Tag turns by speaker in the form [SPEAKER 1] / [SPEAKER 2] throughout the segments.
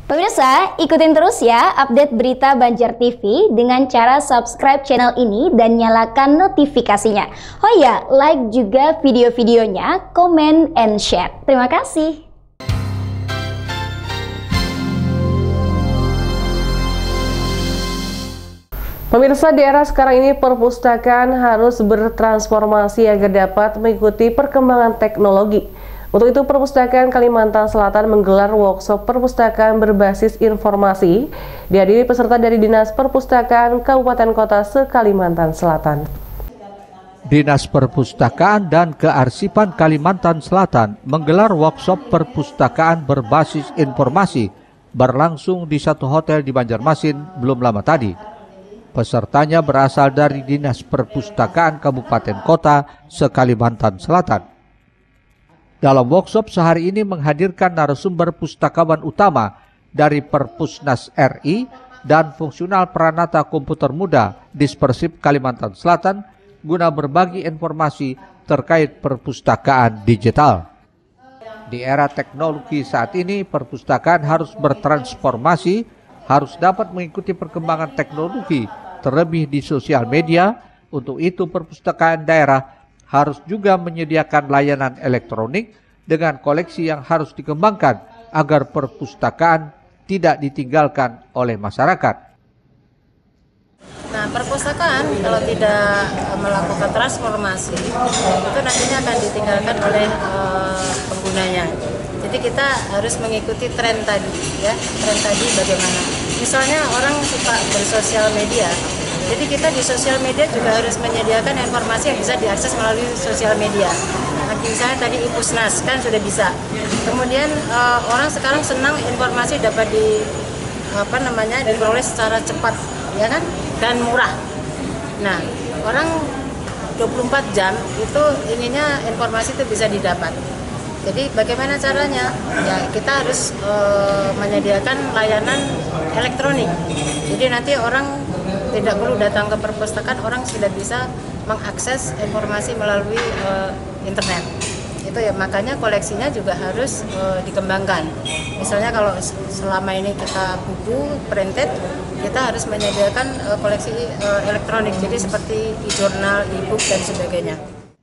[SPEAKER 1] Pemirsa, ikutin terus ya update berita Banjar TV dengan cara subscribe channel ini dan nyalakan notifikasinya. Oh ya, like juga video-videonya, comment and share. Terima kasih.
[SPEAKER 2] Pemirsa, di era sekarang ini perpustakaan harus bertransformasi agar dapat mengikuti perkembangan teknologi. Untuk itu, Perpustakaan Kalimantan Selatan menggelar workshop perpustakaan berbasis informasi, dihadiri peserta dari Dinas Perpustakaan Kabupaten Kota se-Kalimantan Selatan.
[SPEAKER 3] Dinas Perpustakaan dan Kearsipan Kalimantan Selatan menggelar workshop perpustakaan berbasis informasi berlangsung di satu hotel di Banjarmasin belum lama tadi. Pesertanya berasal dari Dinas Perpustakaan Kabupaten Kota se-Kalimantan Selatan. Dalam workshop sehari ini menghadirkan narasumber pustakawan utama dari Perpusnas RI dan fungsional Pranata Komputer Muda Dispersip Kalimantan Selatan guna berbagi informasi terkait perpustakaan digital. Di era teknologi saat ini, perpustakaan harus bertransformasi, harus dapat mengikuti perkembangan teknologi, terlebih di sosial media. Untuk itu, perpustakaan daerah harus juga menyediakan layanan elektronik dengan koleksi yang harus dikembangkan agar perpustakaan tidak ditinggalkan oleh masyarakat.
[SPEAKER 4] Nah, perpustakaan kalau tidak melakukan transformasi itu nantinya akan ditinggalkan oleh penggunanya. Jadi kita harus mengikuti tren tadi, ya. Tren tadi bagaimana? Misalnya orang suka bersosial media. Jadi kita di sosial media juga harus menyediakan informasi yang bisa diakses melalui sosial media. Nah, misalnya tadi Ipusnas kan sudah bisa. Kemudian orang sekarang senang informasi dapat diperoleh secara cepat, ya kan, dan murah. Nah, orang 24 jam itu inginnya informasi itu bisa didapat. Jadi bagaimana caranya? Ya kita harus menyediakan layanan elektronik. Jadi nanti orang tidak perlu datang ke perpustakaan, orang sudah bisa mengakses informasi melalui internet. Itu ya, makanya koleksinya juga harus dikembangkan. Misalnya kalau selama ini kita buku printed, kita harus menyediakan koleksi elektronik. Jadi seperti e-journal, e-book dan sebagainya.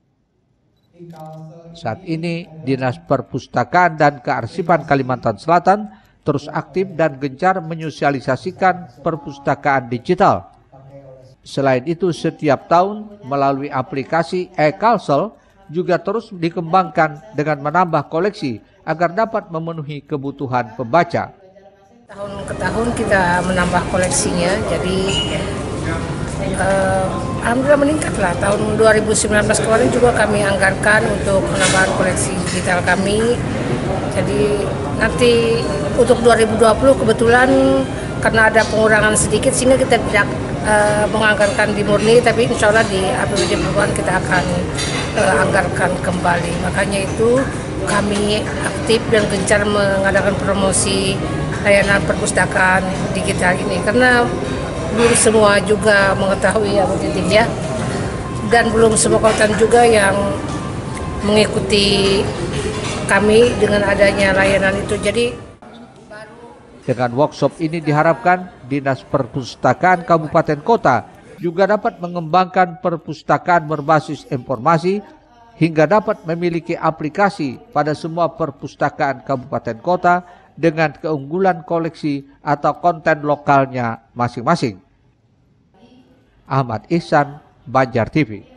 [SPEAKER 3] Saat ini, Dinas Perpustakaan dan Kearsipan Kalimantan Selatan terus aktif dan gencar menyosialisasikan perpustakaan digital. Selain itu, setiap tahun melalui aplikasi e-Kalsel juga terus dikembangkan dengan menambah koleksi agar dapat memenuhi kebutuhan pembaca.
[SPEAKER 5] Tahun ke tahun kita menambah koleksinya, jadi alhamdulillah meningkat lah. Tahun 2019 kemarin juga kami anggarkan untuk penambahan koleksi digital kami. Jadi nanti untuk 2020 kebetulan karena ada pengurangan sedikit sehingga kita tidak menganggarkan di murni, tapi insya Allah di APBD perubahan kita akan anggarkan kembali. Makanya itu kami aktif dan gencar mengadakan promosi layanan perpustakaan digital ini karena belum semua juga mengetahui ya Bu Titik ya, dan belum semua kawasan juga yang mengikuti kami dengan adanya layanan itu. Jadi
[SPEAKER 3] dengan workshop ini diharapkan Dinas Perpustakaan Kabupaten Kota juga dapat mengembangkan perpustakaan berbasis informasi hingga dapat memiliki aplikasi pada semua perpustakaan Kabupaten Kota dengan keunggulan koleksi atau konten lokalnya masing-masing. Ahmad Ihsan, Banjar TV.